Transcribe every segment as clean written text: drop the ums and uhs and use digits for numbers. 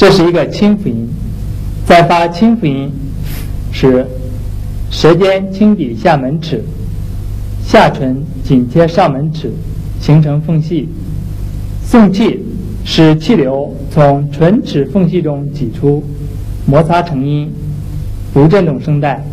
这是一个清辅音，在发清辅音时，舌尖轻抵下门齿，下唇紧贴上门齿，形成缝隙。送气使气流从唇齿缝隙中挤出，摩擦成音，不震动声带。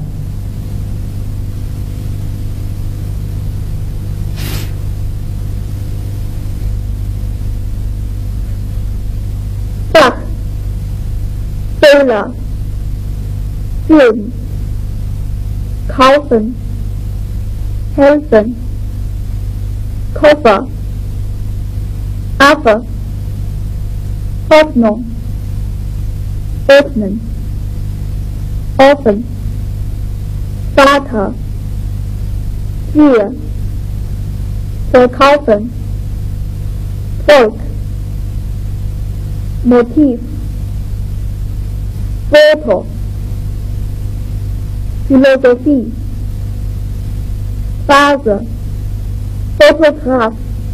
Bach, Böhler, Film, kaufen, helfen, Koffer, Affe, Hoffnung, öffnen, offen, Vater, wir, verkaufen, Volk, Motiv, Foto, Philosophie, Phase, Fotograf.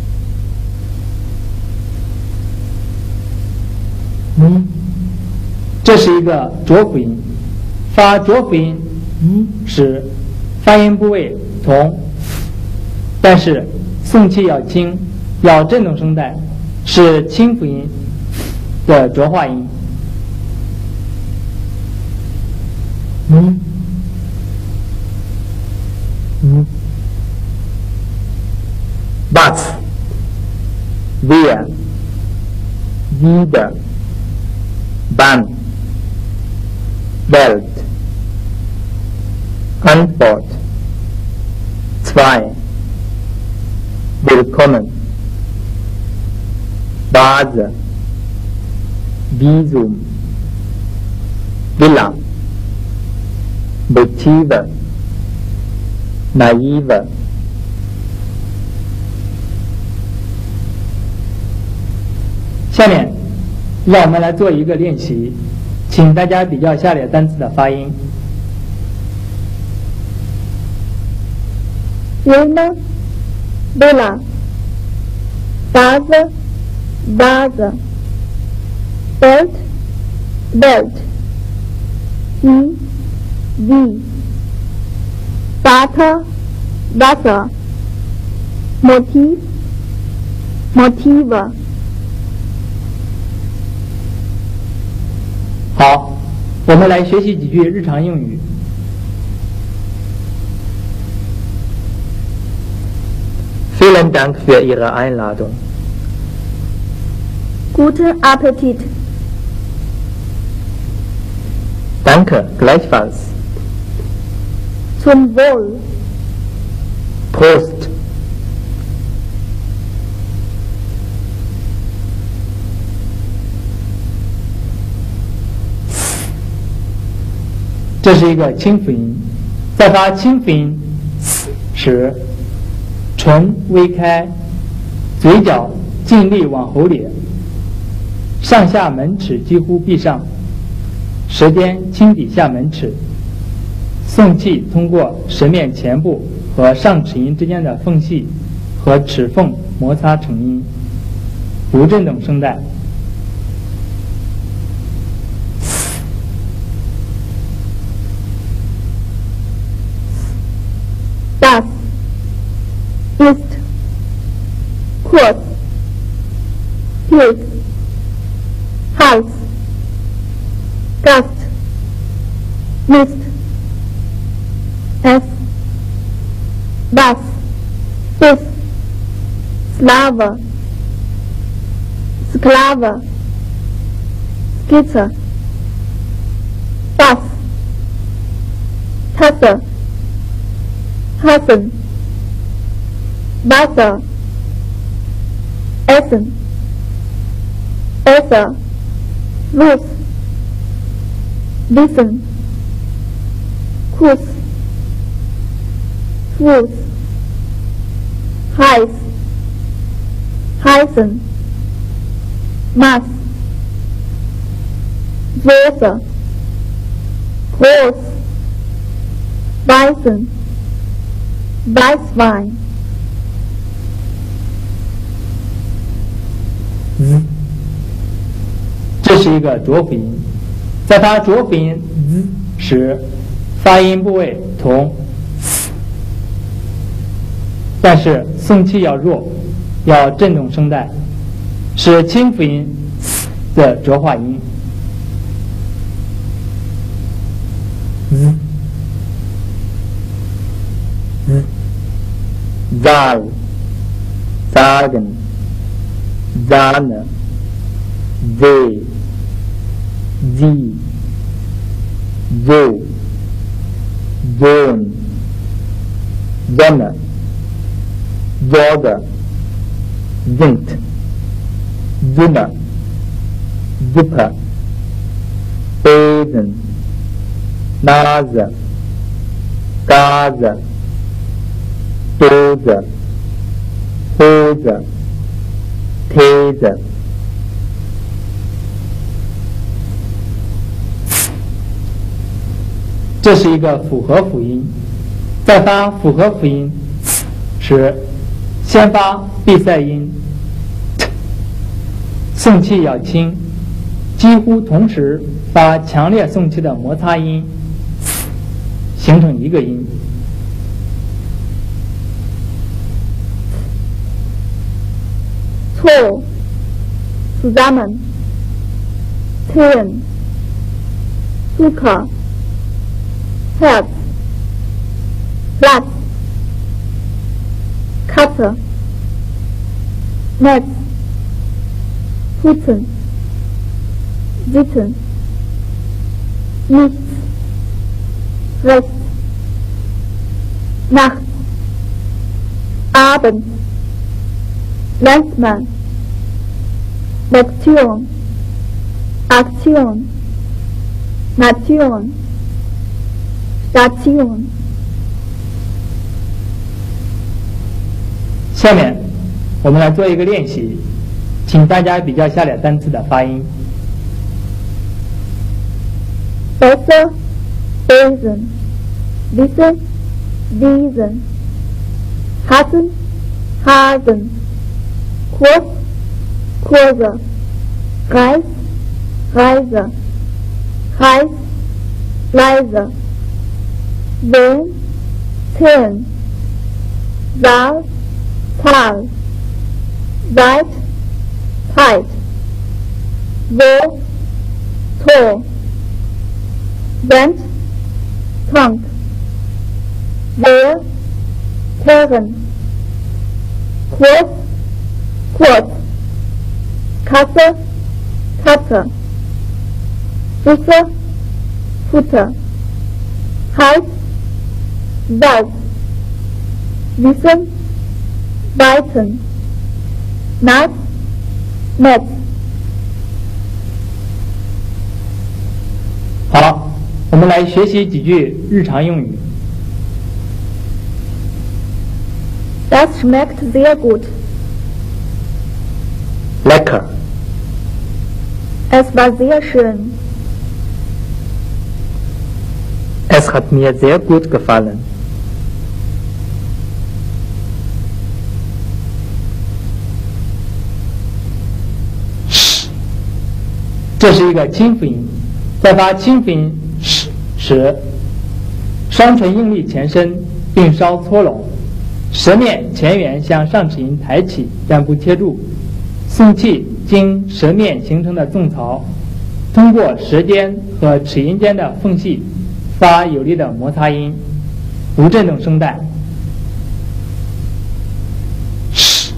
这是一个浊辅音，发浊辅音时，发音部位同，但是送气要轻，要震动声带，是清辅音的浊化音。 Was, wer, wieder, wann, Welt, Antwort, zwei, willkommen, Base, Visum, Villa, Motive, Naive. 下面，让我们来做一个练习，请大家比较下列单词的发音。 Filme, Villa, Vase, Vase, Welt, Welt, wie, Vater, Wasser, Motiv, Motive. 好，我们来学习几句日常用语。 Vielen Dank für Ihre Einladung. Guten Appetit. Danke, gleichfalls. Zum Wohl. Prost. 这是一个清辅音，在发清辅音时，唇微开，嘴角尽力往后咧，上下门齿几乎闭上，舌尖轻抵下门齿，送气通过舌面前部和上齿龈之间的缝隙和齿缝摩擦成音，不震动声带。 Das ist kurz, Pilz, Hals, Gast, Mist, es, was, ist, Slave, Sklave, Skizze, Bass, Tasse, Hassen, Wasser, Essen, Besser, Lust, Wissen, Kuss, Fuß, heiß, heißen, nass, Soße, groß, weißen, Weißwein. 这这是一个浊辅音，在发浊辅音 z 时，发音部位同 s， 但是送气要弱，要震动声带，是清辅音 s 的浊化音。 zal, sagen, Sahne, See, Sie, So, Sohn, Sonne, Sorge, Sind, Summe, Suppe, Besen, Nase, Gase, Dose, Hose, These. 这是一个复合辅音，在发复合辅音时，先发闭塞音 t， 送气要轻，几乎同时发强烈送气的摩擦音 s， 形成一个音。 错 zusammen, ziehen, Zucker, Herz, Platz, Katze, Netz, putzen, sitzen, nichts, rechts, nachts, abends, Landsmann, Lektion, Aktion, Nation, Station。 下面我们来做一个练习，请大家比较下列单词的发音。 Besser, Besen, Wissen, Wiesen, Hassen, Hasen, Kurs, Kurse, Reis, Reise, Heiß, leise, Sehen, Zählen, Saal, Zahl, Seit, Zeit, So, Tor, Cent, Tank, Wehr, Kehren, Kurs, Kurz, Kasse, Katze, Füße, Futter, Hals, Salz, Wissen, Weiten, Nass, Netz。 好，我们来学习几句日常用语。 Das schmeckt sehr gut. Lecker, Es war sehr schön. es hat mir sehr gut gefallen. sh， 这是一个清辅音，在发清辅音 sh 时，双唇用力前伸，并稍搓拢，舌面前缘向上齿龈抬起，但不贴住，送气经舌面形成的纵槽，通过舌尖和齿龈间的缝隙，发有力的摩擦音，不震动声带。sh，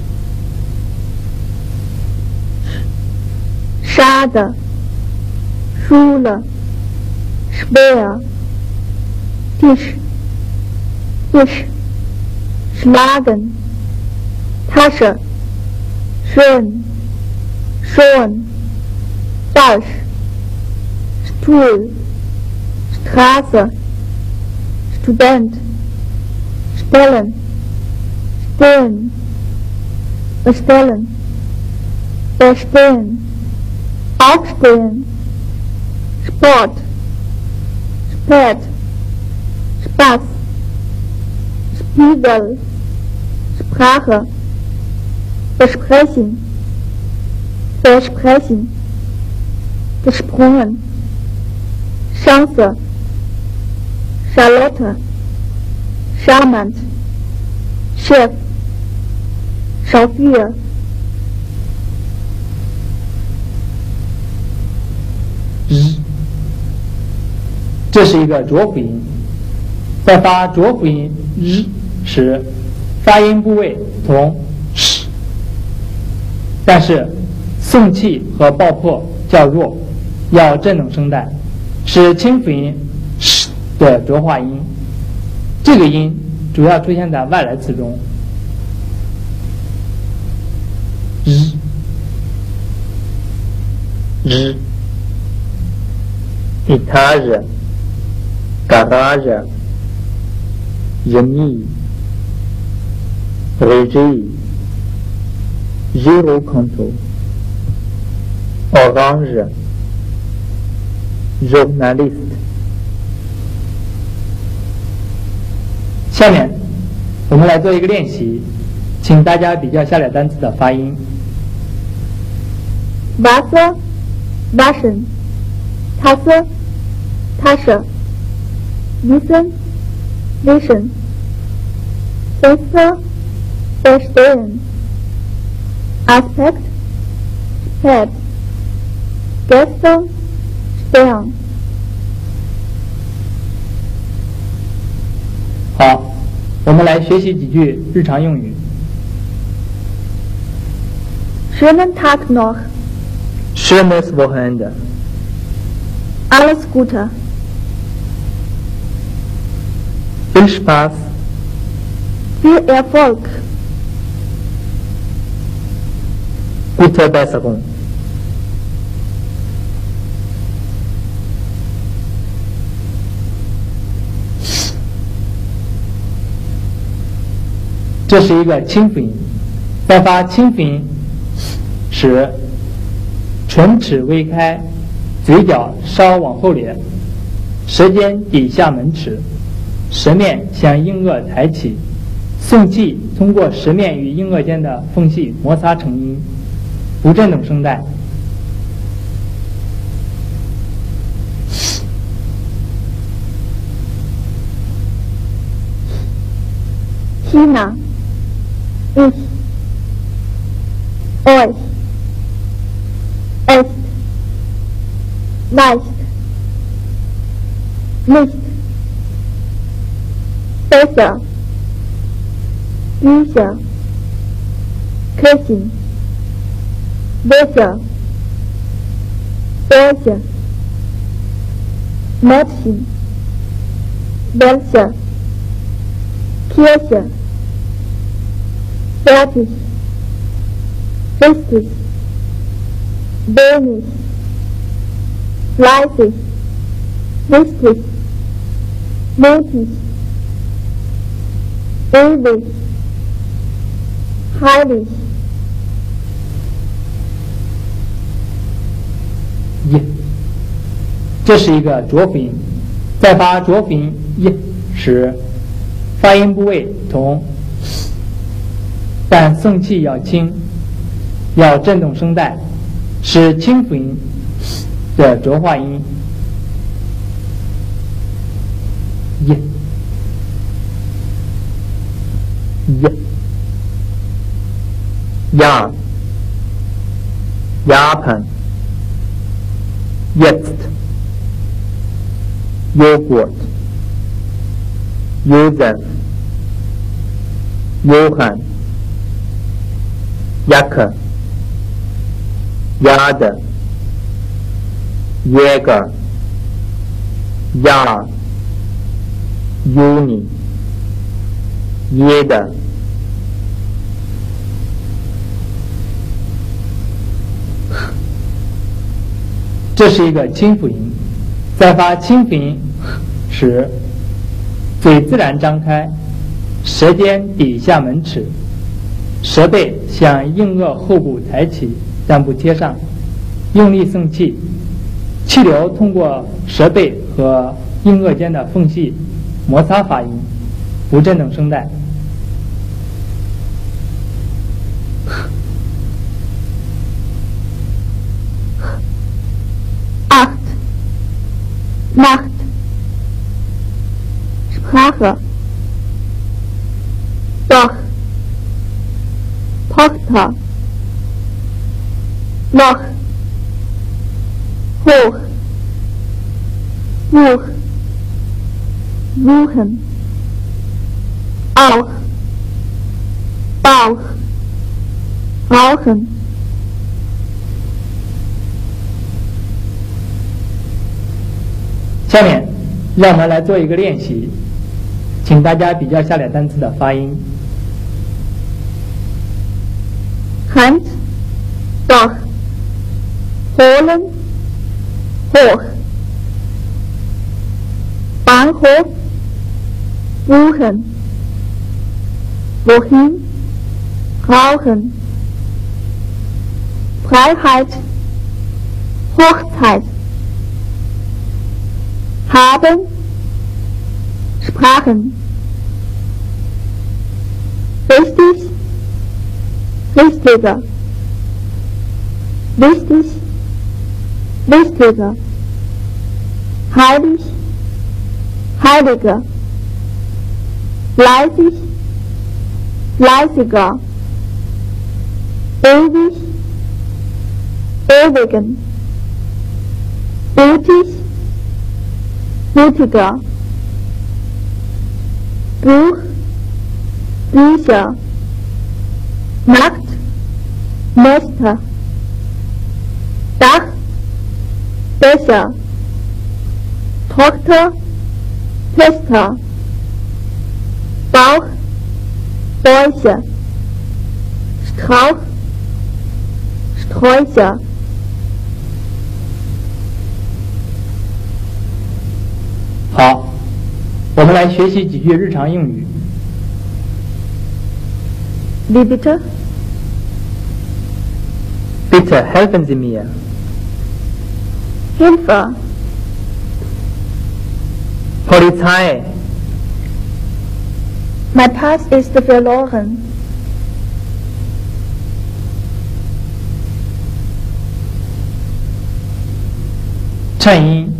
Schade, Schule, schwer, Tisch, Tisch, schlagen, Tasche, schön, schon, falsch, Stuhl, Straße, Student, stellen, stehen, bestellen, verstehen, aufstehen, Sport, spät, Spaß, Spiegel, Sprache, besprechen, versprechen, gesprungen, Chance, Charlotte, charmant, Chef, Schauspiel, 日，这是一个浊辅音，在发浊辅音日时，发音部位同 sh， 但是送气和爆破较弱，要震动声带，是清辅音 sh 的浊化音。这个音主要出现在外来词中。日， 日，étage, garage, génie, régie, gyrocanto, orange, journaliste。 下面我们来做一个练习，请大家比较下列单词的发音。 Wasser, waschen, Tasse, Tasche, wissen, wischen, Fenster, verstehen, Aspekt, spät, gestern, Stern。 好，我们来学习几句日常用语。 Schönen Tag noch, Schönes Wochenende. alles Gute, Viel Spaß. viel Erfolg, Gute Besserung. 这是一个清辅音，在发清辅音时，唇齿微开，嘴角稍往后咧，舌尖抵下门齿，舌面向硬腭抬起，送气通过舌面与硬腭间的缝隙摩擦成音，不震动声带。 China, ich, euch, echt, leicht, nicht, besser, Bücher, Köchin, welcher, welche, Mädchen, welche, Kirche, fertig, richtig, wenig, fleißig, wichtig, mutig, ewig, heilig, 一，这是一个浊辅音，在发浊辅音一时，发音部位同，但送气要轻，要震动声带，是清辅音的浊化音。一， Ja. Japan. Jetzt. Joghurt. Josef. Johann. Jacke. Jade. Jäger. Jahr. Juni. Jeder. 这是一个清辅音，在发清辅音时，嘴自然张开，舌尖抵下门齿，舌背向硬腭后部抬起，但不贴上，用力送气，气流通过舌背和硬腭间的缝隙摩擦发音，不震动声带。 Nacht, Sprache, Doch, Tochter, Loch, Hoch, Buch, Suchen, Auch, Bauch, Rauchen. 下面，让我们来做一个练习，请大家比较下列单词的发音。 Hand, Doch, Holen, Hoch, Bahnhof, Buchen, Wohin, Rauchen, Freiheit, Hochzeit, Haben, Sprachen, richtig, richtiger, wichtig, wichtiger, heilig, heiliger, fleißig, fleißiger, ewig, ewigen, mutig, mutiger, Buch, Bücher, Nacht, Nächte, Dach, Dächer, Tochter, Töchter, Bauch, Bäuche, Strauch, Sträucher. 好，我们来学习几句日常用语。 Wie bitte? Bitte helfen Sie mir. Hilfe, Polizei. mein Pass ist verloren. 衬音，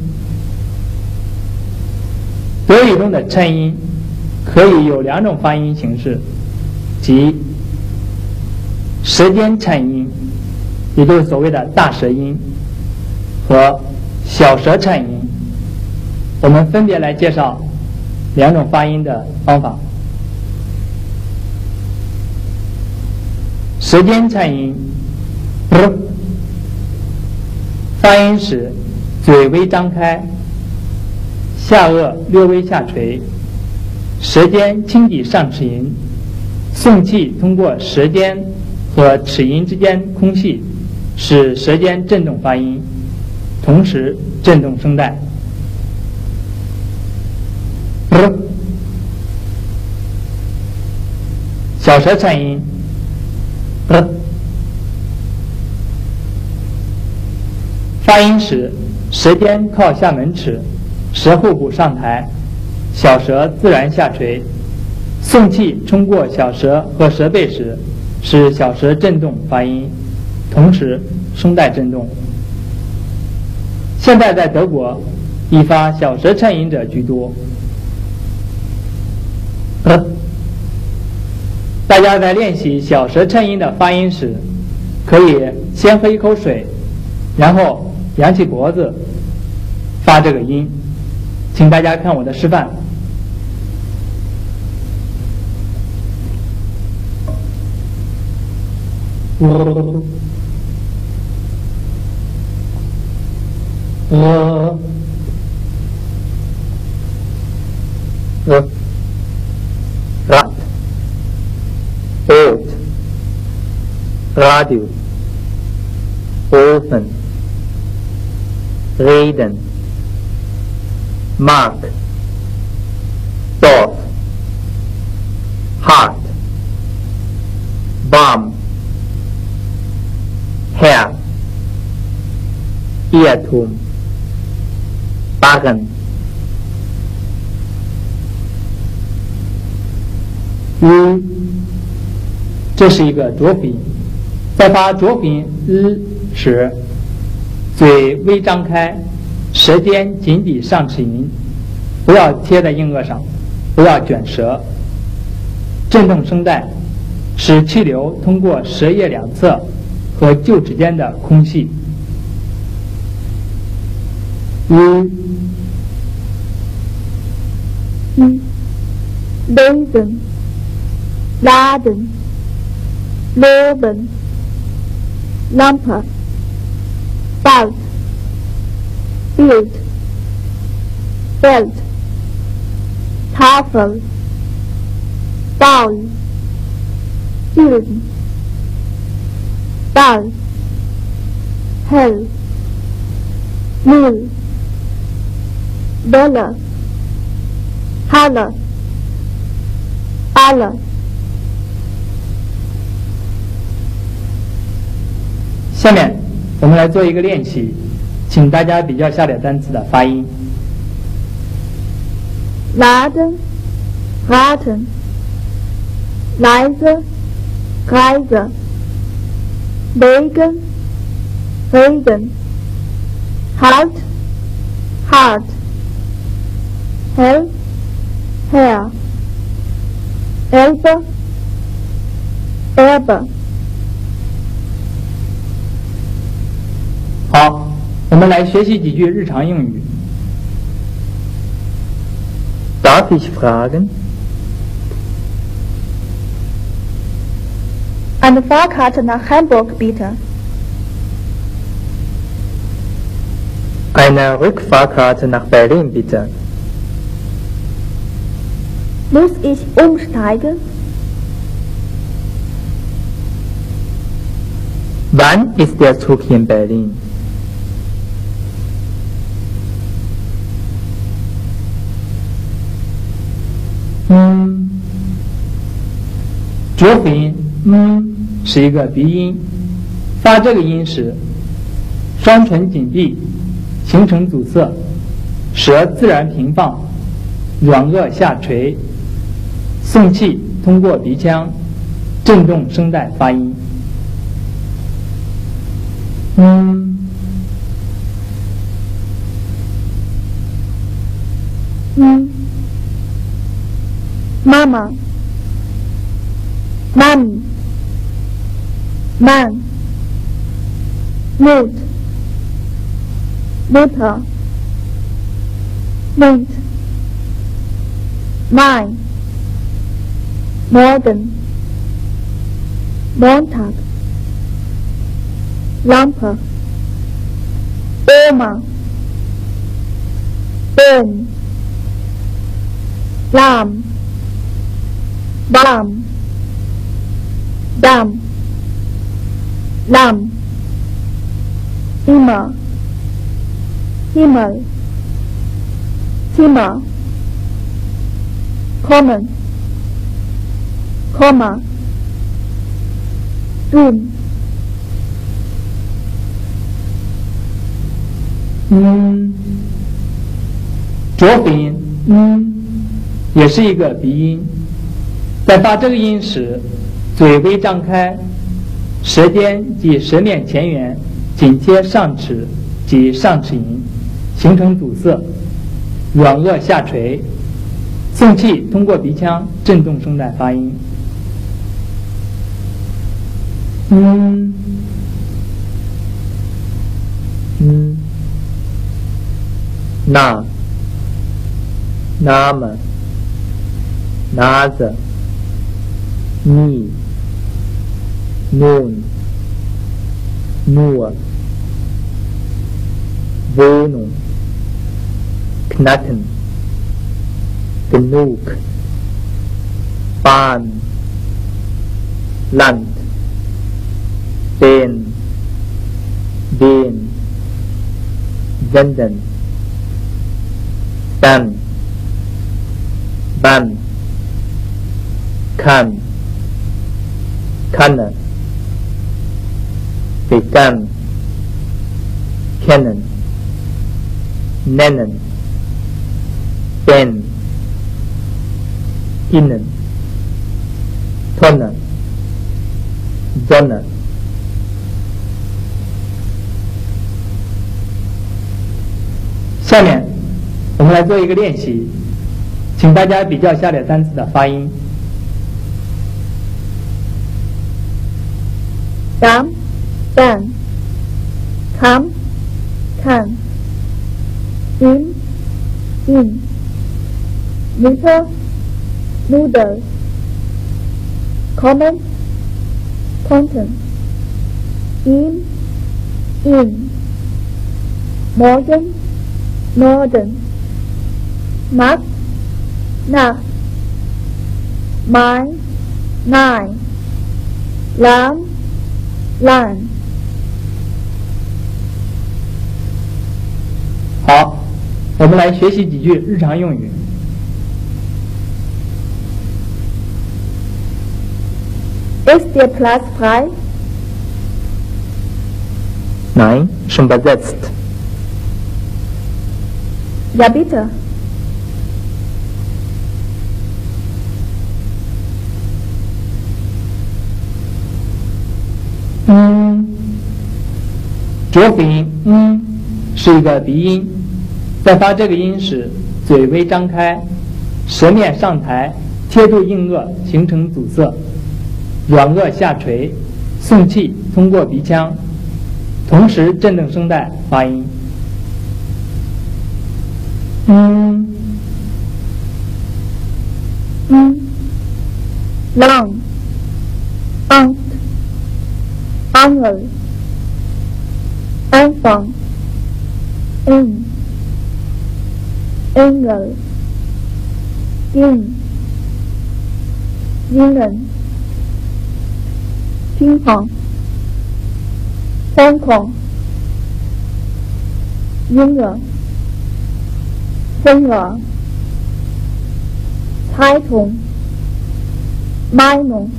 德语中的衬音可以有两种发音形式，即舌尖衬音，也就是所谓的大舌音，和小舌衬音。我们分别来介绍两种发音的方法。舌尖衬音，发音时嘴微张开，下颚略微下垂，舌尖轻抵上齿龈，送气通过舌尖和齿龈之间空隙，使舌尖振动发音，同时振动声带。小舌颤音，发音时舌尖靠下门齿，舌后部上抬，小舌自然下垂，送气冲过小舌和舌背时，使小舌振动发音，同时声带振动。现在在德国，以发小舌颤音者居多。大家在练习小舌颤音的发音时，可以先喝一口水，然后扬起脖子发这个音。请大家看我的示范。 Rat, Boot, Radio, Ofen, Reden, Mark, Dorf, Hart, Baum, Herr, Irrtum, Barren, 这是一个浊辅音，在发浊辅音时，嘴微张开，舌舌尖紧抵上齿龈，不要贴在硬腭上，不要卷舌。震动声带，使气流通过舌叶两侧和臼齿间的空隙。 lezen, laden, loben, lamper, bald, bild, belt, Tafel, Baul, Süden, Ball, Hell, Mil, Dollar, Halle, Alle。 下面我们来做一个练习，请大家比较下列单词的发音。 Laden, raten, leise, Reise, Regen, Regen, halt, hart, hell, her, Elbe, Erbe。 好，我们来学习几句日常用语。 Darf ich fragen? Eine Fahrkarte nach Hamburg, bitte. Eine Rückfahrkarte nach Berlin, bitte. Muss ich umsteigen? Wann ist der Zug hier in Berlin? 嗯，浊辅音是一个鼻音，发这个音时，双唇紧闭，形成阻塞，舌自然平放，软腭下垂，送气通过鼻腔，震动声带发音。 Mama, Mann, Mann, Mut, Mutter, Mund, Mein, Morgen, Montag, Lampe, Oma, Bohm, Lahm, Bam, Damm, Lamm, Immer, Himmel, Zimmer, Kommen, Komma, Zoom。 浊辅音也是一个鼻音，在发这个音时，嘴微张开，舌尖及舌面前缘紧贴上齿及上齿龈，形成阻塞，软腭下垂，送气通过鼻腔震动声带发音。 Na, Name, Nase, Nie, Nun, Nur, Wohnung, Knacken, Genug, Bahn, Land, Den, Senden, Dann, Wann, Kann, Kanne, Begann, Kennen, Nennen, Ben, Innen, Tonne, Sonne。 下面我们来做一个练习，请大家比较下列单词的发音。 dam, dan, come, can, in, noodle, noodle, common, content, in, modern, northern, nut, nut, mine, nine, lamb, line。 好，我们来学习几句日常用语。 Ist der Platz frei? Nein, schon besetzt. Ja, bitte. 嗯，浊辅音是一个鼻音，在发这个音时，嘴微张开，舌面上抬，贴住硬腭，形成阻塞，软腭下垂，送气通过鼻腔，同时震动声带发音。 lang, Angst, Angel, Anfang, Engel, Jungen, Ping-Pong, Hong Kong, Jünger, Hunger, Zeitung, Meinung。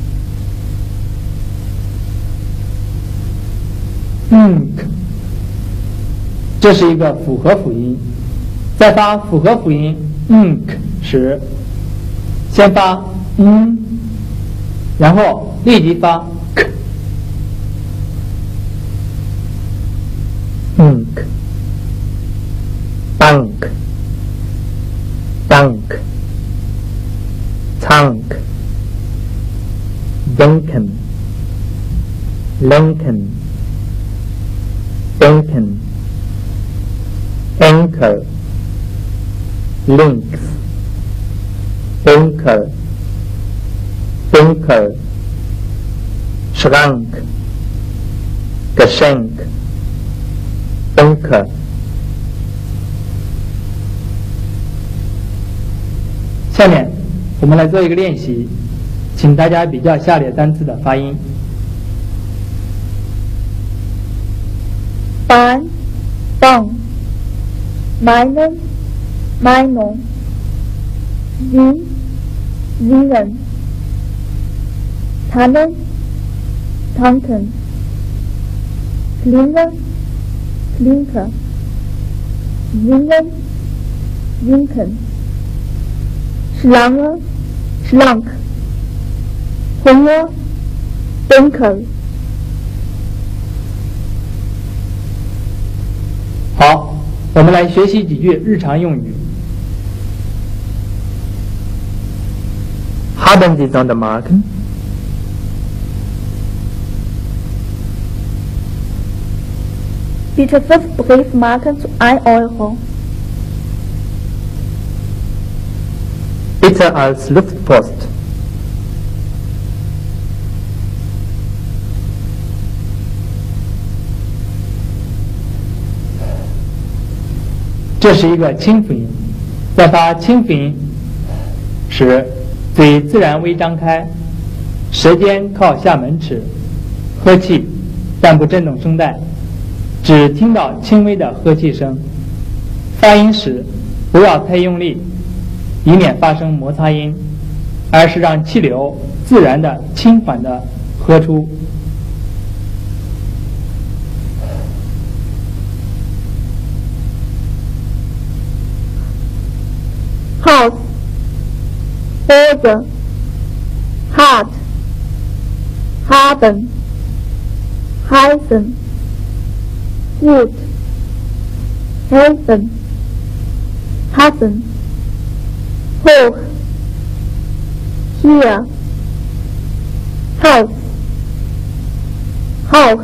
这是一个复合辅音，在发复合辅音时，先发然后立即发 k。 Bank, Dank, Tank, Denken, Lenken, Denken, Anchor, Links, Anchor, Denker, Schrank, Geschenk, Bunker。 下面我们来做一个练习，请大家比较下列单词的发音。 Bahn, Bahn, meinen, Meinung, singen, tannen, tanken, Klinge, Klinke, singen, winken, Schlange, schlank, Hunger, Dunkel。 好，我们来学习几句日常用语。 Haben Sie Sondermarken? Bitte 5 Briefmarken zu 1 Euro. Bitte als Luftpost. 这是一个清辅音，在发清辅音时，嘴自然微张开，舌尖靠下门齿，喝气，但不震动声带，只听到轻微的喝气声。发音时不要太用力，以免发生摩擦音，而是让气流自然的、轻缓的喝出。 Haus, Hose, hart, haben, heißen, gut, helfen. passen, hoch, hier, Haus, Haus,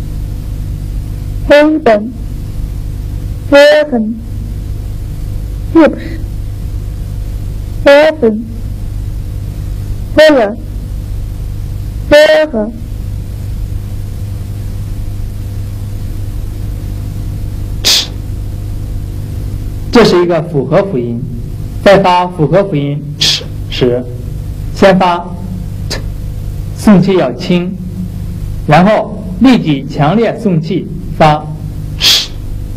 heben, hören, hübsch, helfen, Höhe, höre, 这是一个复合辅音，在发复合辅音 ch 时，先发 t， 送气要轻，然后立即强烈送气发 ch。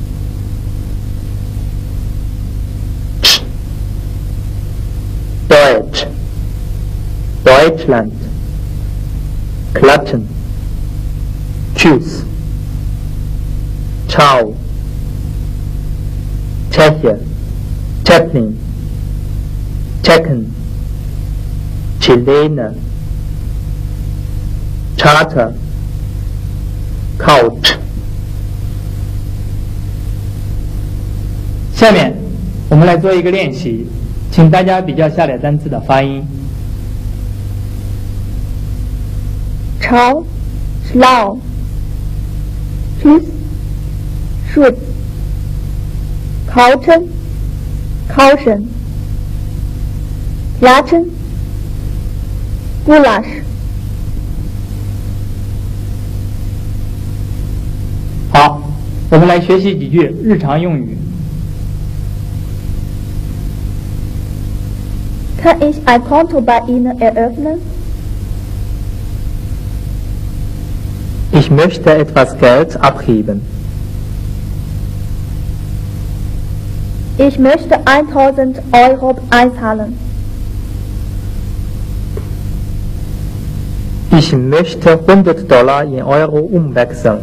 Deutsch, Deutschland, Klatschen, Tschüss, Ciao, Tscheche, Chaplin, Tschechen, Chilene, Charter, Couch。 下面我们来做一个练习，请大家比较下列单词的发音。 Schau, schlau, Tschüss, Schutz, Couchen, Kauschen, Klatschen, Gulasch。 好，我们来学习几句日常用语。 Kann ich ein Konto bei Ihnen eröffnen? Ich möchte etwas Geld abheben. Ich möchte 1000 Euro einzahlen. Ich möchte $100 in Euro umwechseln.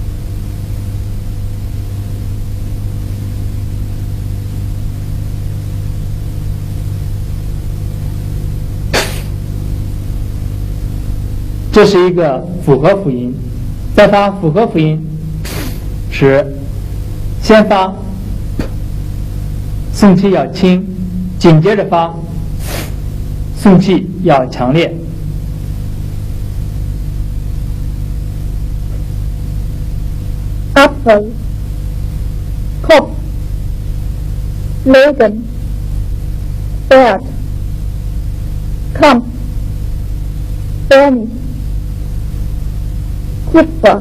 这是一个复合辅音，在发复合辅音时，先发 p， 送气要轻，紧接着发 f， 送气要强烈。 Apfel, Kopf, Legen, Erd, Kampf, Bernig, Kupfer,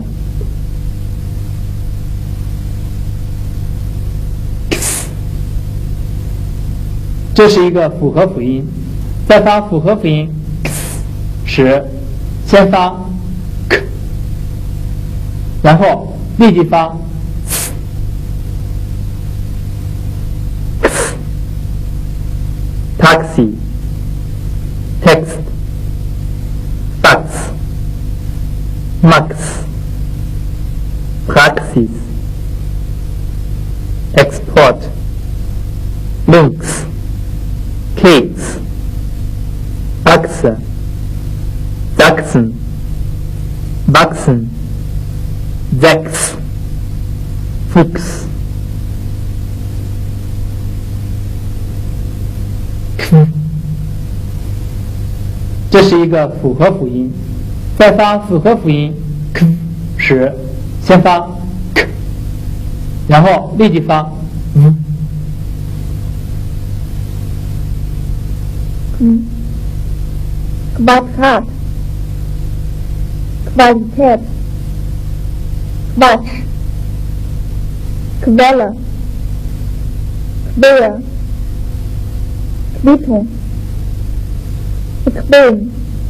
这是一个复合辅音，在发复合辅音时，先发 k， 然后立即发 Taxi, Text, Fax, Max, Praxis, Export, Links, Keks, Achse, Sachsen, Wachsen, Sechs, Fuchs. 这是一个复合辅音，在发复合辅音 k 时，先发 k， 然后立即发 Quadrat, Qualität, Quatsch, Quelle, Quer, Quittung, bequem。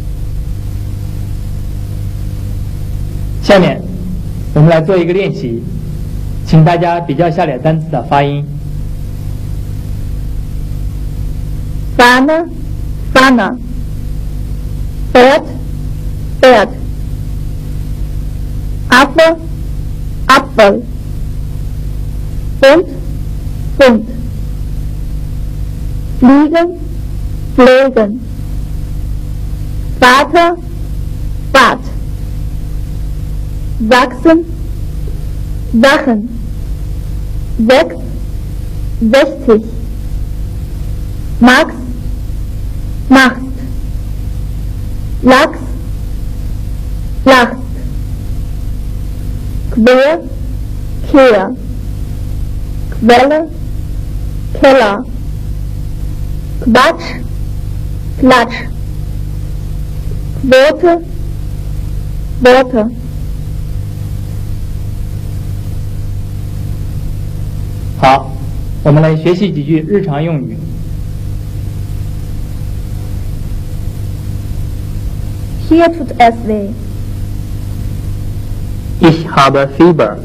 下面我们来做一个练习，请大家比较下列单词的发音。 Sahne, Sahne, Bett, Bett, Affe, Apfel, Hund, Hund, Fliegen, Fliegen, Vater, Bad, Sachsen, Sachen, 6, 60, Max, macht. Lachs, lacht. Quer, Kehr. Quelle, Keller. Quatsch, Klatsch. Quote, Worte. 好，我们来学习几句日常用语。 Hier tut es weh. Ich habe Fieber.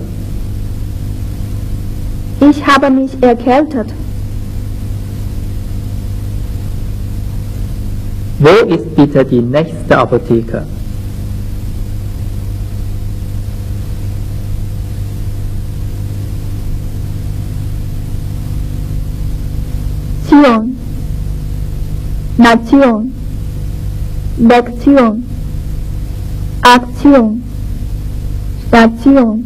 Ich habe mich erkältet. Wo ist bitte die nächste Apotheke? Nation, Nation, Lektion, Aktion, Station,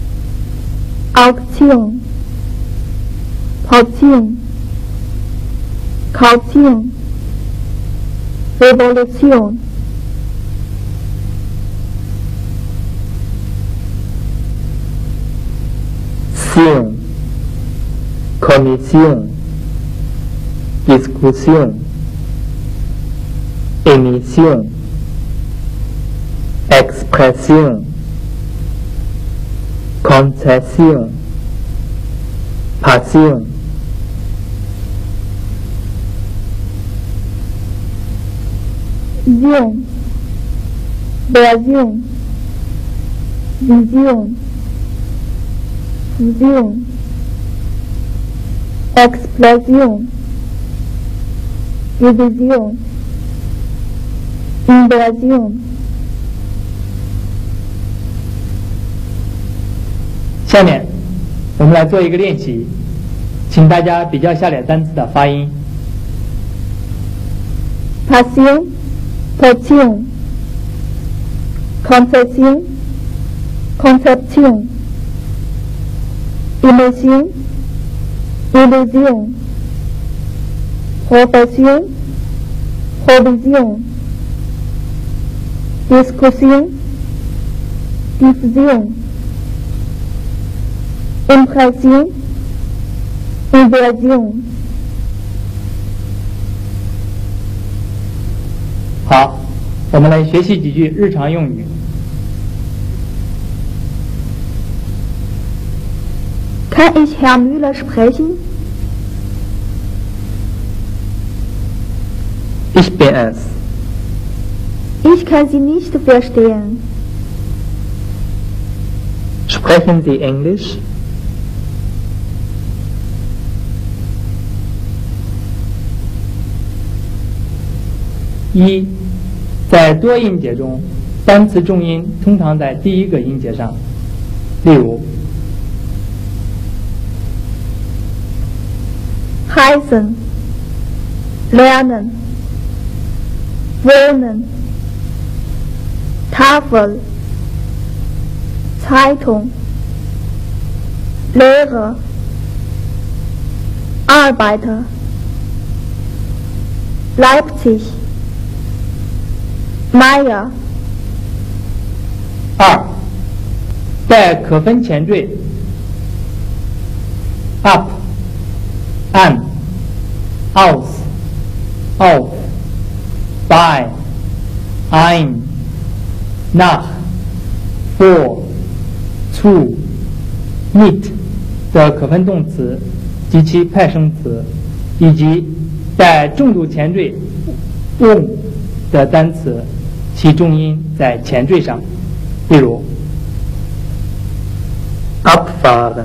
Auktion, Portion, Kaution, Revolution. Sion, Kommission, Diskussion, Emission, Expression, Konzession, Passion. Vision, Version, Vision, Fusion, Explosion, Division, Inversion. 下面我们来做一个练习，请大家比较下列单词的发音。 Passion, Portion, Konzession, Konzeption, Emission, Illusion, Profession, Provision, Diskussion, Diffusion, Impression, Inversion. 好，我们来学习几句日常用语。 Kann ich Herrn Müller sprechen? Ich bin es. Ich kann Sie nicht verstehen. Sprechen Sie Englisch? 一，在多音节中，单词重音通常在第一个音节上，例如 Heißen, lernen, wohnen, Tafel, Zeitung, Lehrer, Arbeiter, Leipzig, Meier. 二，带可分前缀 up、an、aus、auf、bei、ein、nach、vor、zu、mit 的可分动词及其派生词，以及带重读前缀 on 的单词，其重音在前缀上，例如 Abfahren,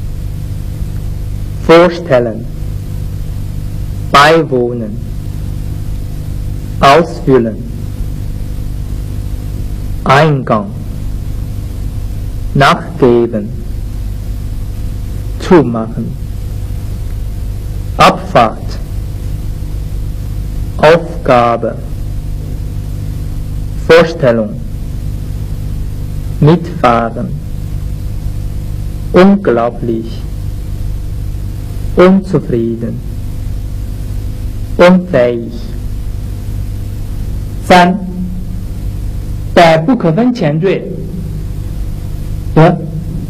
vorstellen, beiwohnen, ausfüllen, Eingang, nachgeben, zumachen, Abfahrt, Aufgabe, Vorstellung, mitfahren, unglaublich, unzufrieden, unfähig, 3. 带不可分前缀的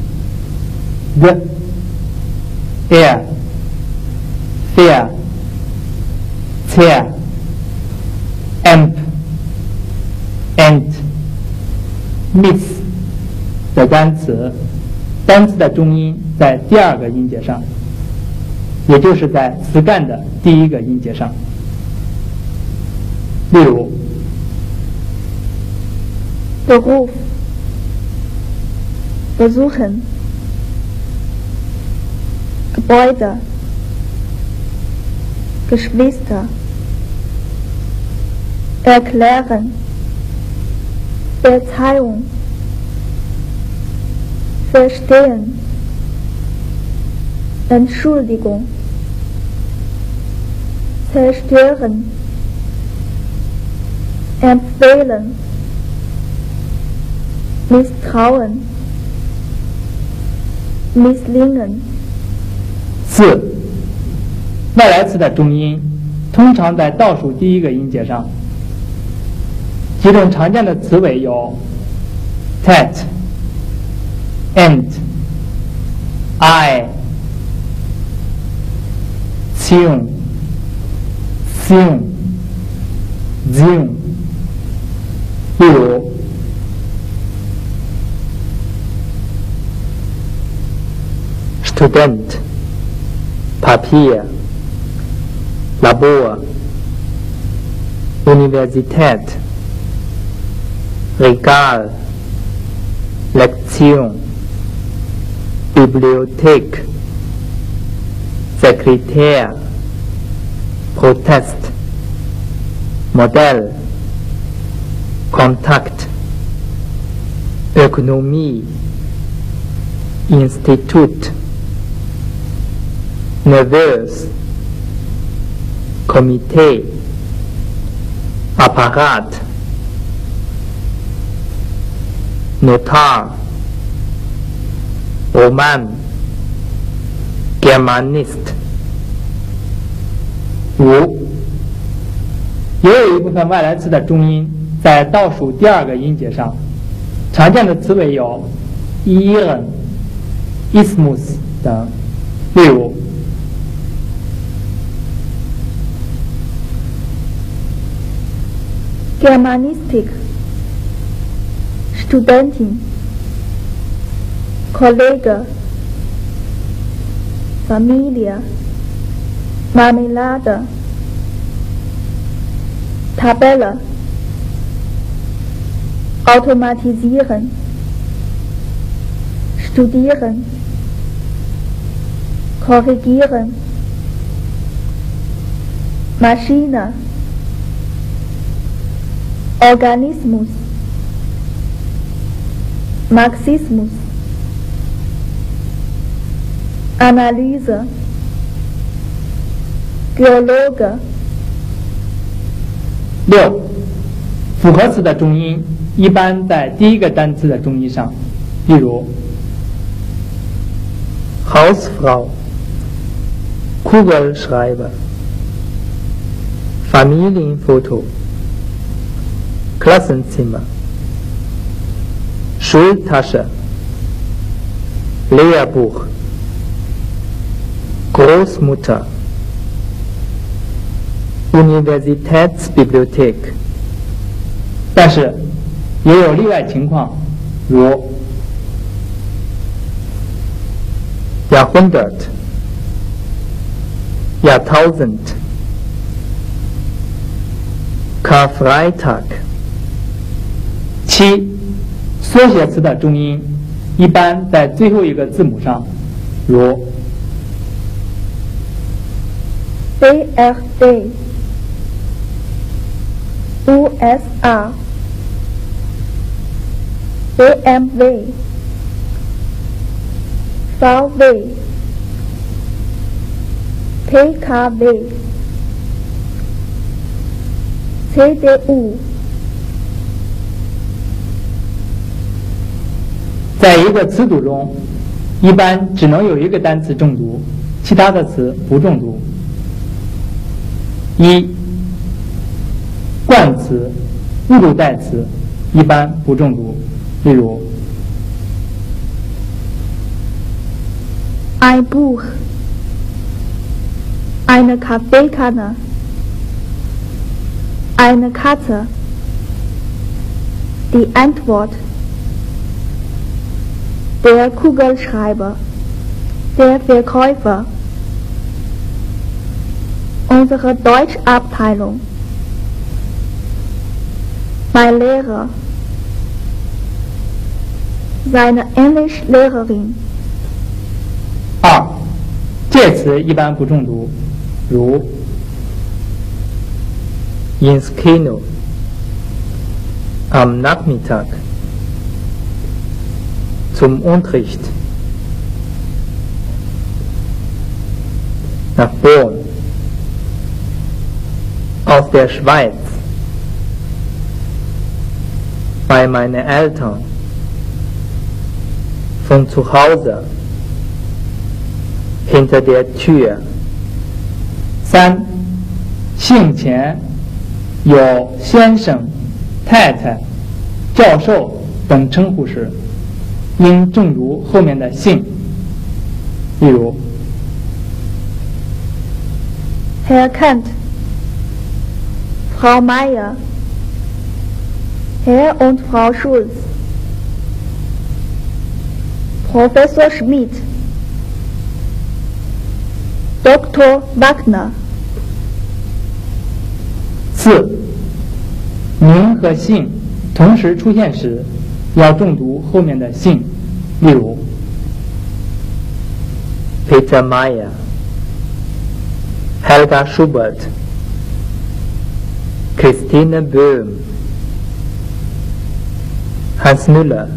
air fair chair amp ant miss 的单词，单词的重音在第二个音节上，也就是在词干的第一个音节上。例如 Beruf, besuchen, Gebäude, Geschwister, erklären, Beziehung, verstehen, Entschuldigung, zerstören, empfehlen, misstrauen, misslingen. 4. 外来词的重音通常在倒数第一个音节上。几种常见的词尾有 tat, ant, I, zion, zion, zion。例如 Student, Papier, Labor, Universität, Regal, Lektion, Bibliothek, Sekretär, Protest, Modell, Kontakt, Ökonomie, Institut, nervös, Komitee, Apparat, Notar, Roman, Germanist。 5. 也有一部分外来词的重音在倒数第二个音节上，常见的词尾有 iren, ismus 等。例如 Germanistik, Studentin, Kollege, Familie, Marmelade, Tabelle, automatisieren, studieren, korrigieren, Maschine, Organismus, Marxismus, Analyse, Geologe。 6. 复合词的重音一般在第一个单词的重音上，例如 Hausfrau, Kugelschreiber, Familienfoto, Klassenzimmer, Schultasche, Lehrbuch, Großmutter, Universitätsbibliothek。 但是也有例外情况，如 Jahrhundert, Jahrtausend, Karfreitag。 7. 缩写词的重音一般在最后一个字母上，如 BRD, USA, BMW, VW, PKW, CDU。 在一个词组中，一般只能有一个单词重读，其他的词不重读。 一、冠词、误读代词一般不重读，例如 ein Buch, eine Kaffeekanne, eine Katze, die Antwort, der Kugelschreiber, der Verkäufer, unsere Deutschabteilung, mein Lehrer, seine Englischlehrerin. 二、介词一般不重读，如 ins Kino, am Nachmittag, zum Unterricht, nach Bonn, aus der Schweiz, bei meinen Eltern, von zu Hause, hinter der Tür. 三、姓前有先生、太太、教授等称呼时，应重读后面的姓。例如 Herr Kant, Frau Meier, Herr und Frau Schulz, Professor Schmidt, Dr. Wagner. 四、名和姓同时出现时，要重读后面的姓。例如 Peter Meyer, Helga Schubert, Christine Böhm, Hans Müller,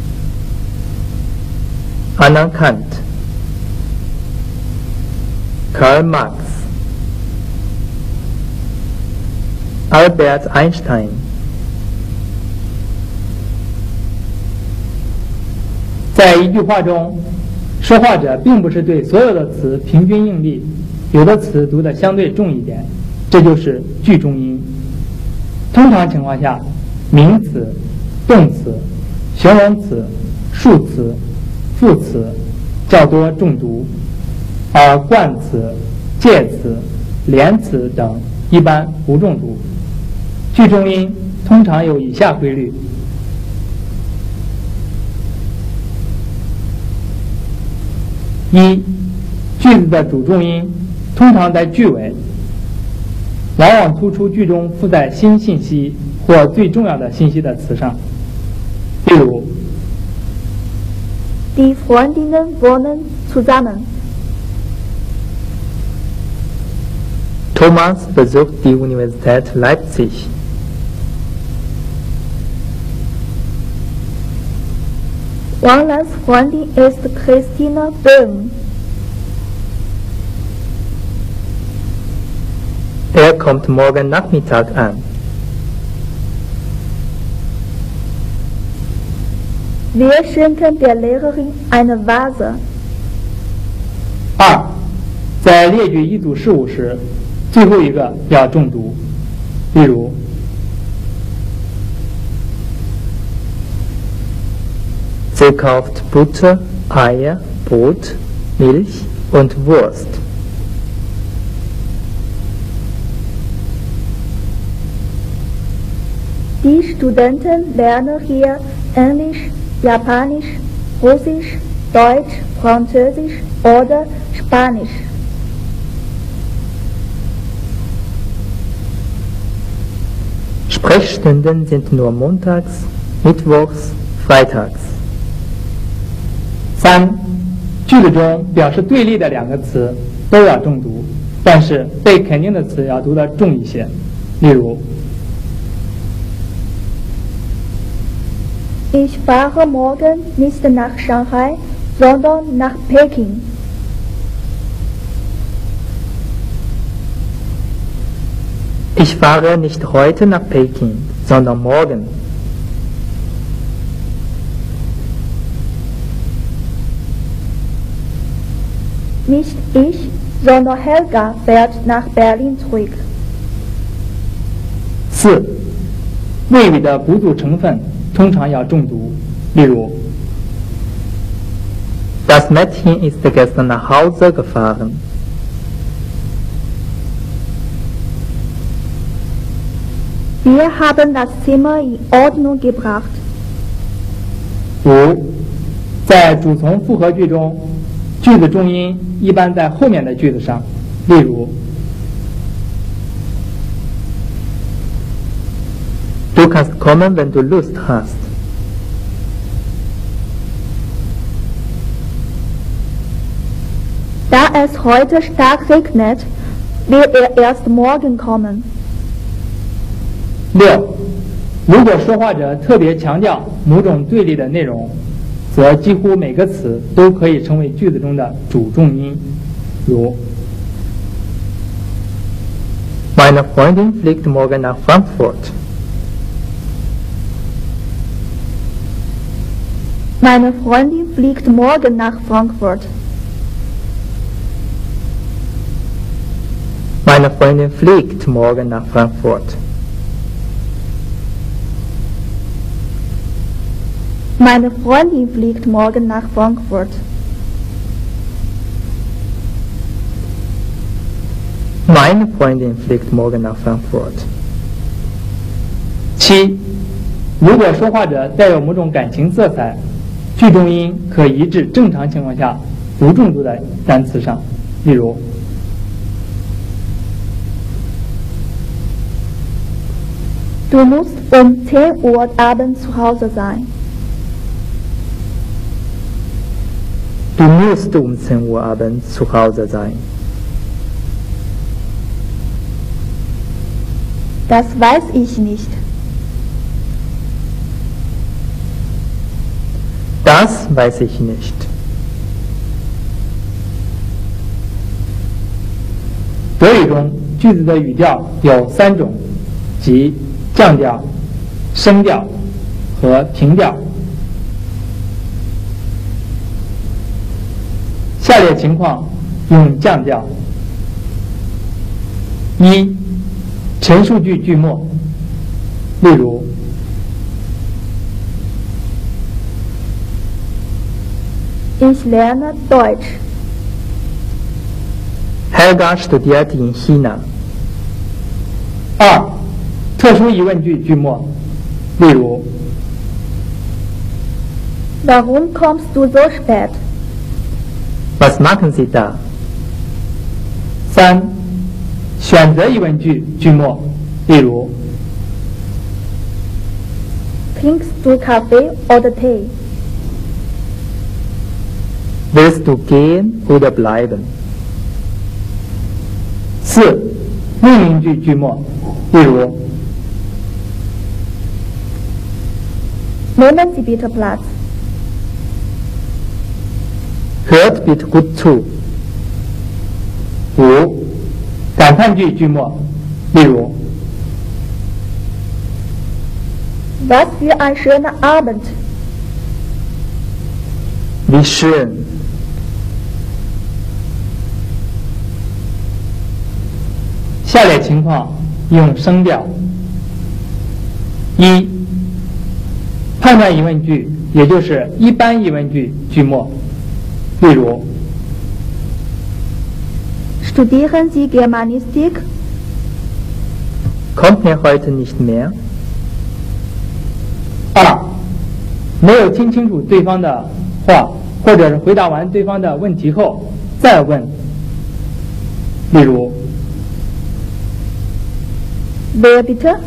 Anna Kant, Karl Marx, Albert Einstein. 在一句话中，说话者并不是对所有的词平均应力，有的词读得相对重一点，这就是句中音。通常情况下，名词、动词、形容词、数词、副词较多重读，而冠词、介词、连词等一般不重读。句中音通常有以下规律：一、句子的主重音通常在句尾，往往突出句中附带新信息或最重要的信息的词上。例如 Die Freundinnen wohnen zusammen. Thomas besucht die Universität Leipzig. Wanglands Freundin ist Christine Böhm. Er kommt morgen Nachmittag an. Wir schenken der Lehrerin eine Vase. 二、在列举一组事物时，最后一个要重读。例如 Sie kauft Butter, Eier, Brot, Milch und Wurst. Die Studenten lernen hier Englisch, Japanisch, Russisch, Deutsch, Französisch oder Spanisch. Sprechstunden sind nur montags, mittwochs, freitags. 三、句子中表示对立的两个词都要重读，但是被肯定的词要读得重一些。例如 Ich fahre morgen nicht nach Shanghai, sondern nach Peking. Ich fahre nicht heute nach Peking, sondern morgen. Nicht ich, sondern Helga fährt nach Berlin zurück. 4. 谓语的补足成分通常要重读，例如 Das Mädchen ist gestern nach Hause gefahren. Wir haben das Zimmer in Ordnung gebracht. 5. 在主从复合句中，句子重音一般在后面的句子上，例如 Du kannst kommen, wenn du Lust hast. Da es heute stark regnet, wird er erst morgen kommen. 6. 如果说话者特别强调某种对立的内容，则几乎每个词都可以成为句子中的主重音，如 Meine Freundin fliegt morgen nach Frankfurt. Meine Freundin fliegt morgen nach Frankfurt. Meine Freundin fliegt morgen nach Frankfurt. Meine Freundin fliegt morgen nach Frankfurt. Meine Freundin fliegt morgen nach Frankfurt. 7. 如果说话者带有某种感情色彩，句重音可移至正常情况下不重读的单词上，例如 Du musst um 10 Uhr abends zu Hause sein. Du musst um 10 Uhr abends zu Hause sein. Das weiß ich nicht. Das weiß ich nicht. 德语中句子的语调有3种，即降调、升调和平调。下列情况用降调： 1. 陈述句句末，例如 Ich lerne Deutsch. Helga studiert in China. 2. 特殊疑问句句末，例如 Warum kommst du so spät? Was machen Sie da? 3. 选择疑问句句末，例如 Trinkst du Kaffee oder Tee? Willst du gehen oder bleiben? 4. 命令句句末，例如 Nehmen Sie bitte Platz. Hört bitte gut zu. 5. 感叹句句末，例如 Was für ein schöner Abend. Wie schön. 下列情况用声调： 1. 判断疑问句，也就是一般疑问句句末，例如 Studieren Sie Germanistik? Kommt mir heute nicht mehr? 2. 没有听清楚对方的话，或者是回答完对方的问题后再问，例如 Wer bitte?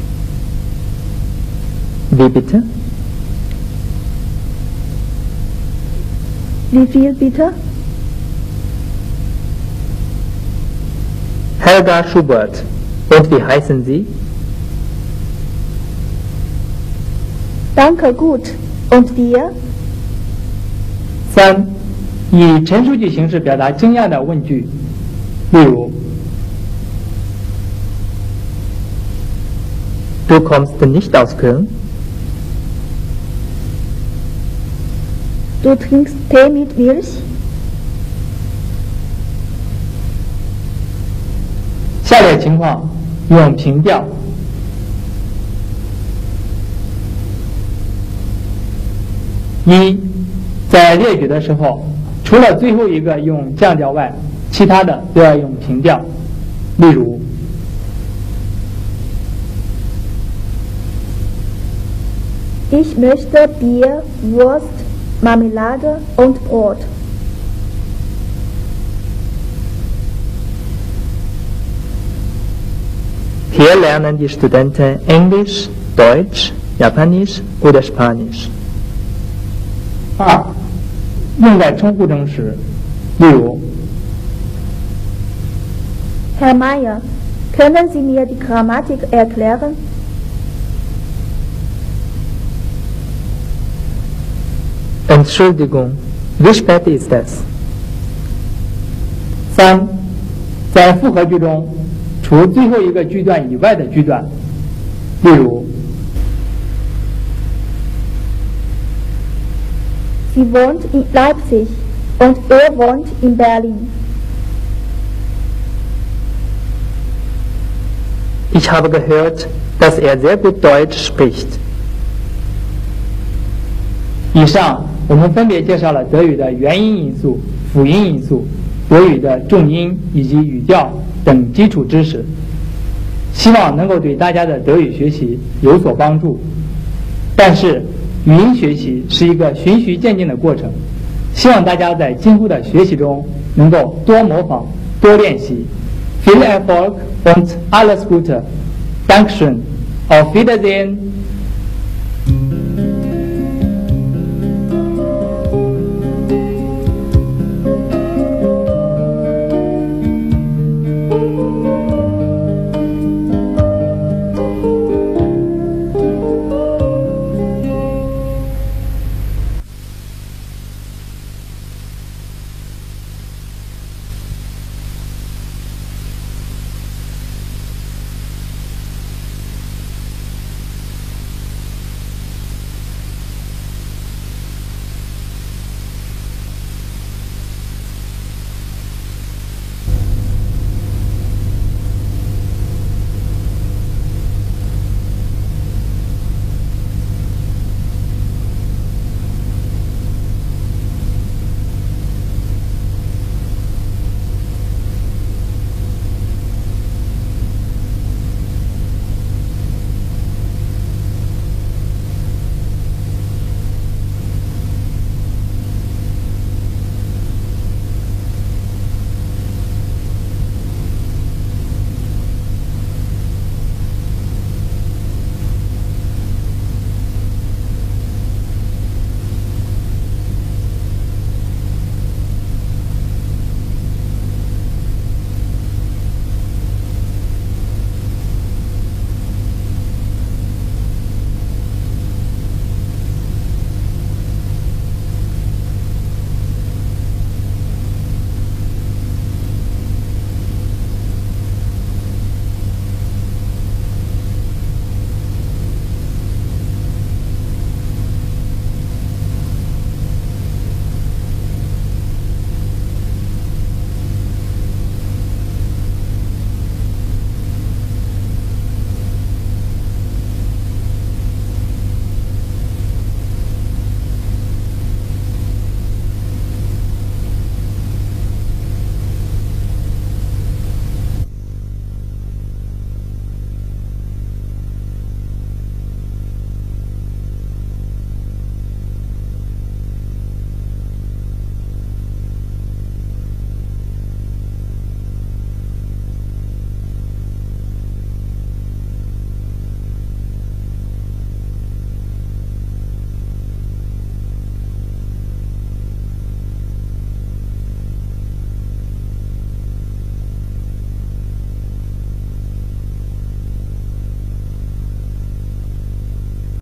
Wie bitte? Wie viel bitte? Helga Schubert. Und wie heißen Sie? Danke gut. Und dir? 3. 以陈述句形式表达惊讶的问句，例如 Du kommst nicht aus Köln? Du trinkst Tee mit Milch? 下列情况用平调： 一，在列举的时候，除了最后一个用降调外，其他的都要用平调。例如 Ich möchte Bier, Wurst, Marmelade und Brot. Hier lernen die Studenten Englisch, Deutsch, Japanisch oder Spanisch. 二，用在称呼中时，例如 Herr Meier, können Sie mir die Grammatik erklären? Entschuldigung, wie spät ist es? 三，在复合句中，除最后一个句段以外的句段，例如 Sie wohnt in Leipzig und er wohnt in Berlin. Ich habe gehört, dass er sehr gut Deutsch spricht. 以上我们分别介绍了德语的元音因素、辅音因素、德语的重音以及语调等基础知识，希望能够对大家的德语学习有所帮助。但是语音学习是一个循序渐进的过程，希望大家在今后的学习中能够多模仿、多练习。Viel Erfolg und alles Gute. Dankeschön. Auf Wiedersehen.